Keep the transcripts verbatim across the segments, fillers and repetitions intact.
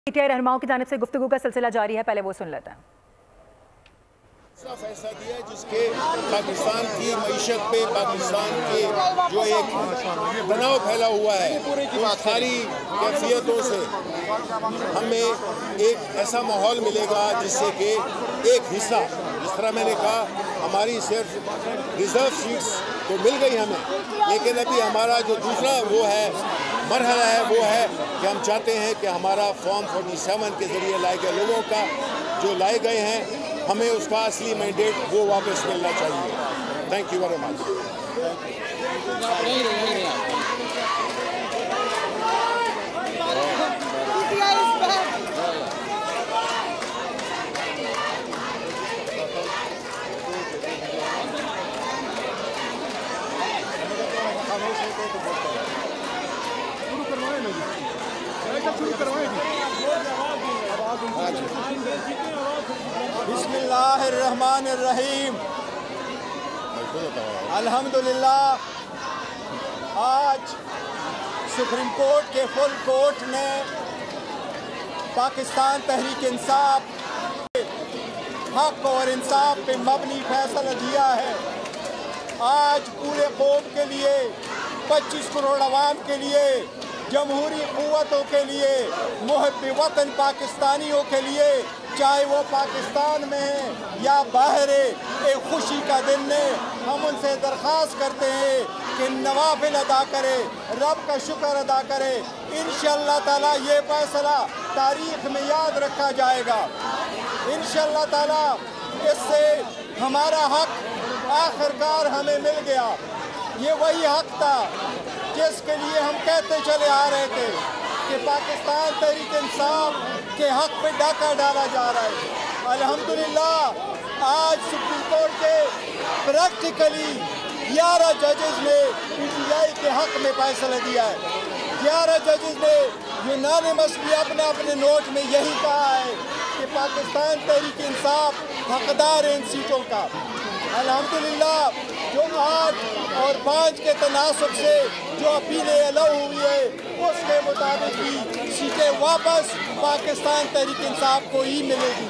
PTI रहनुमाओं की जानिब से गुफ्तगू का सिलसिला जारी है, पहले वो सुन लेते हैं। फैसला दिया है जिसके पाकिस्तान की मईशत पे, पाकिस्तान के जो एक तनाव फैला हुआ है, उन सारी कैफियतों से हमें एक ऐसा माहौल मिलेगा जिससे कि एक हिस्सा, जिस तरह मैंने कहा, हमारी सिर्फ रिजर्व सीट्स तो मिल गई हमें, लेकिन अभी हमारा जो दूसरा वो है मरहला है वो है कि हम चाहते हैं कि हमारा फॉर्म सैंतालीस के ज़रिए लाए गए लोगों का जो लाए गए हैं, हमें उसका असली मैंडेट वो वापस मिलना चाहिए। Thank you very much. बिस्मिल्लाहिर्रहमानिर्रहीम। अल्हम्दुलिल्लाह, आज सुप्रीम कोर्ट के फुल कोर्ट ने पाकिस्तान तहरीक इंसाफ हक और इंसाफ पे मबनी फैसला दिया है। आज पूरे कौम के लिए, पच्चीस करोड़ अवाम के लिए, जमहूरी क़ुव्वतों के लिए, मुहब्बे वतन पाकिस्तानियों के लिए, चाहे वो पाकिस्तान में है या बाहर है, एक खुशी का दिन है। हम उनसे दरख्वास्त करते हैं कि नवाफिल अदा करे, रब का शुक्र अदा करे। इंशाअल्लाह ताला ये फैसला तारीख़ में याद रखा जाएगा। इंशाअल्लाह ताला इससे हमारा हक आखिरकार हमें मिल गया। ये वही हक था जिसके लिए हम कहते चले आ रहे थे कि पाकिस्तान तहरीक इंसाफ के हक पे डाका डाला जा रहा है। अल्हम्दुलिल्लाह, आज सुप्रीम कोर्ट के प्रैक्टिकली ग्यारह जजेस ने पीटीआई के हक में फैसला दिया है। ग्यारह जजेस ने यूनानिमसली अपने अपने नोट में यही कहा है कि पाकिस्तान तहरीक इंसाफ हकदार है इन सीटों का। अल्हम्दुलिल्लाह, जो आठ और पाँच के तनासब से जो अपीलें अलाउ हुई है, उसके मुताबिक ही सीटें वापस पाकिस्तान तहरीक इंसाफ को ही मिलेगी।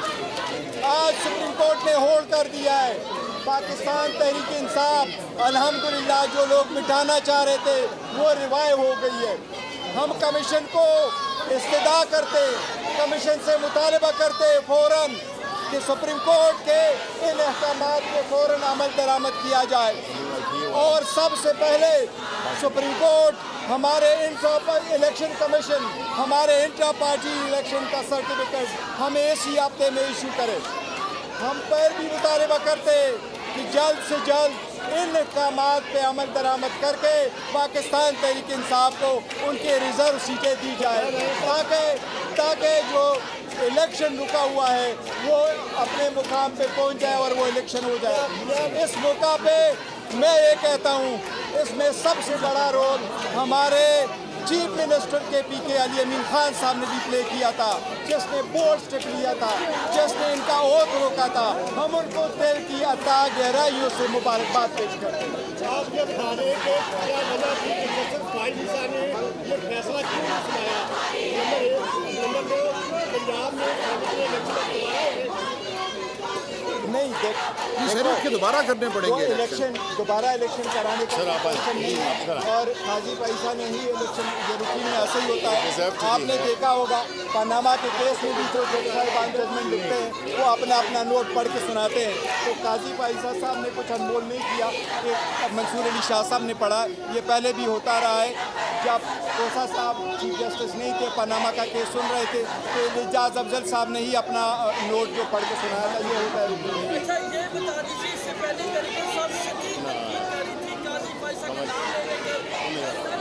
आज सुप्रीम कोर्ट ने होल्ड कर दिया है पाकिस्तान तहरीक इंसाफ। अल्हम्दुलिल्लाह, जो लोग मिटाना चाह रहे थे वो रिवाइव हो गई है। हम कमीशन को इस्तदा करते, कमीशन से मुतालबा करते फ़ौरन कि सुप्रीम कोर्ट के इन अहकामात पे फ़ौरन अमल दरामद किया जाए। और सबसे पहले सुप्रीम कोर्ट हमारे इंट्रा इलेक्शन कमीशन, हमारे इंट्रा पार्टी इलेक्शन का सर्टिफिकेट हमें इसी हफ्ते में इशू करे। हम पर भी मुतालबा करते कि जल्द से जल्द इन अहकामात पे अमल दरामद करके पाकिस्तान तहरीक इंसाफ को उनके रिजर्व सीटें दी जाए, ताकि ताकि जो इलेक्शन रुका हुआ है वो अपने मुकाम पे पहुंच जाए और वो इलेक्शन हो जाए। इस मौका पे मैं ये कहता हूँ, इसमें सबसे बड़ा रोल हमारे चीफ मिनिस्टर के पी के अली अमीन खान साहब ने भी प्ले किया था, जिसने बोल्ड स्टेप लिया था, जिसने इनका ओथ रोका था। हम उनको दिल की अता गहराइयों से मुबारकबाद पेश करते हैं। नहीं देख, के दोबारा करने पड़ेंगे इलेक्शन, दोबारा इलेक्शन कराने का और हाजी पैसा ने ही इलेक्शन रूटीन में ऐसा ही होता है। आपने देखा होगा पनामा के केस में भी जो साहिबान जजमेंट लिखते हैं वो अपना अपना नोट पढ़ के सुनाते हैं। तो काजी पैसा साहब ने कुछ अनमोल नहीं किया, एक मंसूर अली शाह साहब ने पढ़ा। ये पहले भी होता रहा है, जब कोसा साहब चीफ जस्टिस नहीं थे, पनामा का केस सुन रहे थे, तो एजाज अफजल साहब ने ही अपना नोट जो पढ़ के सुनाया था। ये होता है। अच्छा, ये बता दीजिए, इससे पहले करके सब शदीद अपील करी थी काजी पैसा का नाम ले लेकर,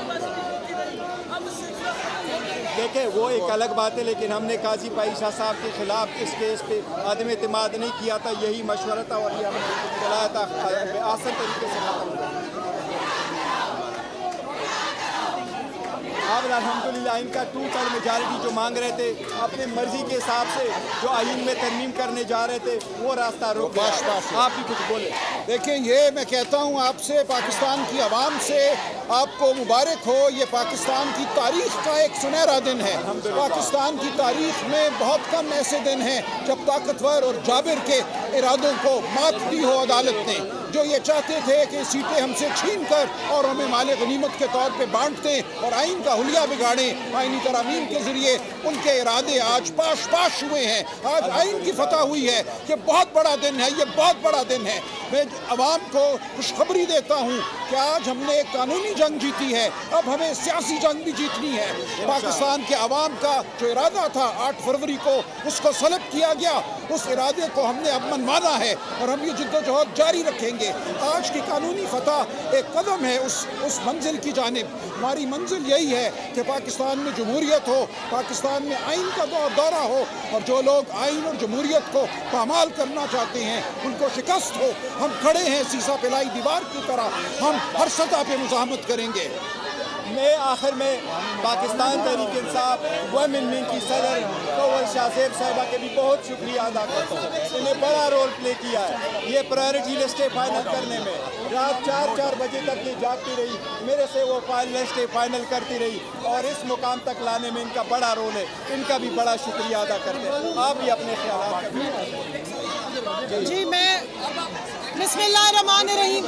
देखें वो एक अलग बात है, लेकिन हमने काजी पाइशा साहब के खिलाफ इस केस पे आदम एतमाद नहीं किया था। यही मशवरा था और ये हमने चलाया था, आसान तरीके से खत्म हुआ। अब अल्हम्दुलिल्लाह इनका टू थर्ड मेजॉरिटी जो मांग रहे थे, अपनी मर्जी के हिसाब से जो आईन में तरमीम करने जा रहे थे, वो रास्ता रोक गया। आप भी कुछ बोले। देखिए, ये मैं कहता हूँ आपसे, पाकिस्तान की आवाम से, आपको मुबारक हो। ये पाकिस्तान की तारीख का एक सुनहरा दिन है। पाकिस्तान की तारीख में बहुत कम ऐसे दिन हैं जब ताकतवर और जाबिर के इरादों को मात दी हो अदालत ने। जो ये चाहते थे कि सीटें हमसे छीन कर और हमें माले गनीमत के तौर पे बांट दें और आइन का हुलिया बिगाड़ें, आइनी तरमीम के जरिए उनके इरादे आज पाश पाश हुए हैं। आज आइन की फतह हुई है। ये बहुत बड़ा दिन है, ये बहुत बड़ा दिन है। मैं अवाम को खुशखबरी देता हूँ कि आज हमने एक कानूनी जंग जीती है, अब हमें सियासी जंग भी जीतनी है। पाकिस्तान के अवाम का जो इरादा था आठ फरवरी को, उसको सलब किया गया। उस इरादे को हमने अब मनवाना है और हम ये जिद्दोजहद जारी रखेंगे। आज की कानूनी फतह एक कदम है उस उस मंजिल की जानिब। हमारी मंजिल यही है कि पाकिस्तान में जमहूरियत हो, पाकिस्तान में आइन का दौरा हो और जो लोग आइन और जमहूरियत को पामाल करना चाहते हैं उनको शिकस्त हो। हम खड़े हैं सीसा पिलाई दीवार की तरह, हम हर सतह पे मुज़ाहमत करेंगे। मैं आखिर में पाकिस्तान तहरीक इंसाफ वुमेन विंग की सदर कौवल शाहजेब साहिबा के भी बहुत शुक्रिया अदा करता हूँ। इन्हें बड़ा रोल प्ले किया है ये प्रायोरिटी लिस्टें फाइनल करने में। रात चार चार बजे तक ये जागती रही, मेरे से वो फाइल लिस्टें फाइनल करती रही और इस मुकाम तक लाने में इनका बड़ा रोल है। इनका भी बड़ा शुक्रिया अदा करते हैं। आप भी अपने ख्याल करें। जी, मैं बिस्मिल्लाहिर्रहमानिर्रहीम।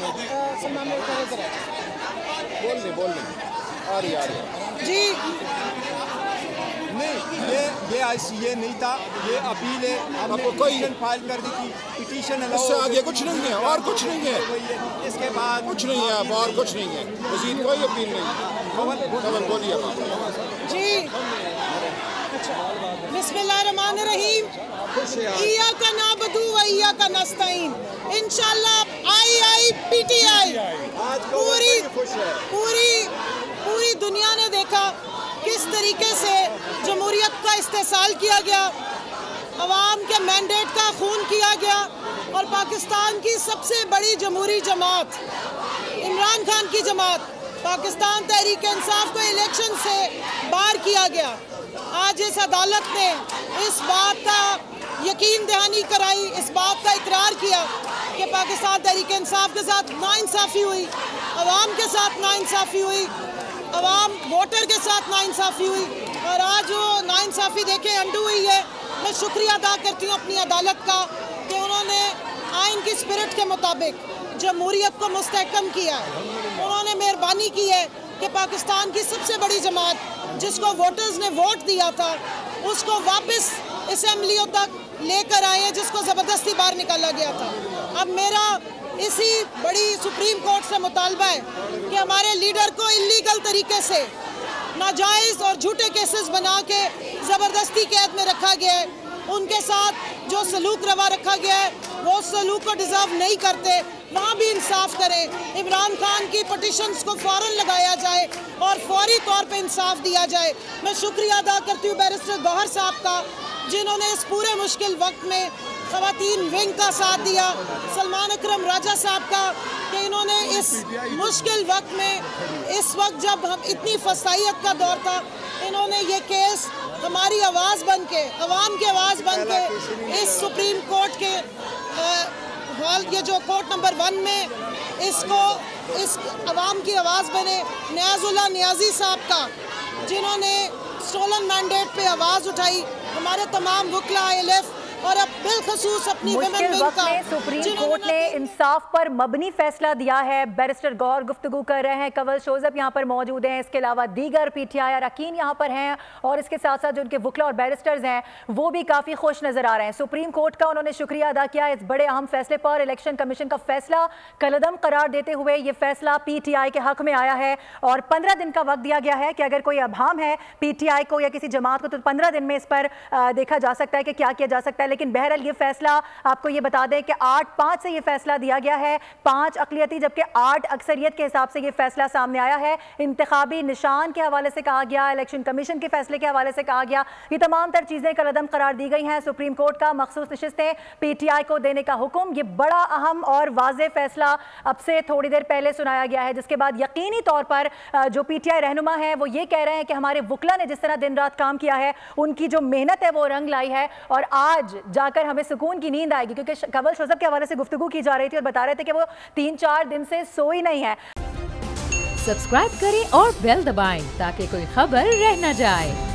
बोल दे बोल दे आ रही आ रही जी नहीं, ये ये आई सी ये नहीं था, ये अपील है। हमने पिटीशन फाइल कर दी थी, पिटीशन इससे आगे कुछ नहीं है और कुछ नहीं है। इसके बाद कुछ नहीं है अब और कुछ नहीं है, मजीद कोई अपील नहीं। कमल बोलिए जी। बिस्मिल्लाहिर्रहमानिर्रहीम। इया का नाबदू व इया का नस्तईन। इंशाल्लाह आई आई पी टी आई पूरी पूरी पूरी दुनिया ने देखा किस तरीके से जमहूरियत का इस्तेसाल किया गया, अवाम के मैंडेट का खून किया गया और पाकिस्तान की सबसे बड़ी जमहूरी जमात इमरान खान की जमात पाकिस्तान तहरीक इंसाफ को इलेक्शन से बाहर किया गया। आज इस अदालत ने इस बात का यकीन दहानी कराई, इस बात का इकरार किया कि पाकिस्तान तहरीक इंसाफ के साथ नाइंसाफ़ी हुई, अवाम के साथ नाइंसाफ़ी हुई, अवाम वोटर के साथ नाइंसाफ़ी हुई और आज वो नाइंसाफ़ी देखें अंडू हुई है। मैं शुक्रिया अदा करती हूँ अपनी अदालत का कि उन्होंने आइन की स्पिरिट के मुताबिक जमहूरियत को मुस्तहकम किया है। उन्होंने मेहरबानी की है कि पाकिस्तान की सबसे बड़ी जमात जिसको वोटर्स ने वोट दिया था उसको वापस असेंबलियों तक लेकर आए हैं, जिसको ज़बरदस्ती बाहर निकाला गया था। अब मेरा इसी बड़ी सुप्रीम कोर्ट से मुतालबा है कि हमारे लीडर को इलीगल तरीके से नाजायज़ और झूठे केसेस बना के ज़बरदस्ती कैद में रखा गया है। उनके साथ जो सलूक रवा रखा गया है वो उस सलूक को डिज़र्व नहीं करते, वहाँ भी इंसाफ करें। इमरान खान की पटिशन्स को फ़ौरन लगाया जाए और फौरी तौर पे इंसाफ दिया जाए। मैं शुक्रिया अदा करती हूँ बैरिस्टर गौहर साहब का जिन्होंने इस पूरे मुश्किल वक्त में ख़वातीन विंग का साथ दिया, सलमान अकरम राजा साहब का कि इन्होंने इस मुश्किल वक्त में, इस वक्त जब हम इतनी फसाइयत का दौर था, इन्होंने ये केस हमारी आवाज़ बन के, अवाम की आवाज़ बन के इस सुप्रीम कोर्ट के हॉल, ये जो कोर्ट नंबर वन में इसको इस अवाम की आवाज़ बने। नियाजुल्लाह नियाजी साहब का जिन्होंने स्टोलन मैंडेट पे आवाज़ उठाई, हमारे तमाम वकला एल एफ और अब बिलखसूस अपनी मुश्किल वक्त में सुप्रीम कोर्ट ने इंसाफ पर मबनी फैसला दिया है। बैरिस्टर गौहर गुफ्तगू कर रहे हैं, कंवल शोजब यहाँ पर मौजूद हैं, इसके अलावा दीगर पीटीआई अरकान यहाँ पर हैं और इसके साथ साथ जो उनके वकला और बैरिस्टर्स हैं वो भी काफ़ी खुश नज़र आ रहे हैं। सुप्रीम कोर्ट का उन्होंने शुक्रिया अदा किया इस बड़े अहम फैसले पर। इलेक्शन कमीशन का फैसला कलदम करार देते हुए ये फैसला पीटीआई के हक में आया है और पंद्रह दिन का वक्त दिया गया है कि अगर कोई अभाम है पीटीआई को या किसी जमात को तो पंद्रह दिन में इस पर देखा जा सकता है कि क्या किया जा सकता है। लेकिन बहरहाल ये फैसला आपको ये बता दें कि आठ पाँच से ये फैसला दिया गया है, पाँच अकलियती जबकि आठ अक्सरियत के हिसाब से ये फैसला सामने आया है। इंतखाबी निशान के हवाले से कहा गया, इलेक्शन कमीशन के फैसले के हवाले से कहा गया, ये तमाम तर चीज़ें कलअदम करार दी गई हैं। सुप्रीम कोर्ट का मखसूस नशिस्तें पी टी आई को देने का हुक्म, ये बड़ा अहम और वाज़े फैसला अब से थोड़ी देर पहले सुनाया गया है, जिसके बाद यकीनी तौर पर जो पी टी आई रहनुमा है वो ये कह रहे हैं कि हमारे वकला ने जिस तरह दिन रात काम किया है, उनकी जो मेहनत है वो रंग लाई है और आज जाकर हमें सुकून की नींद आएगी। क्योंकि कंवल शोजब के हवाले से गुफ्तगू की जा रही थी और बता रहे थे कि वो तीन चार दिन से सोई नहीं है। सब्सक्राइब करें और बेल दबाएं ताकि कोई खबर रह न जाए।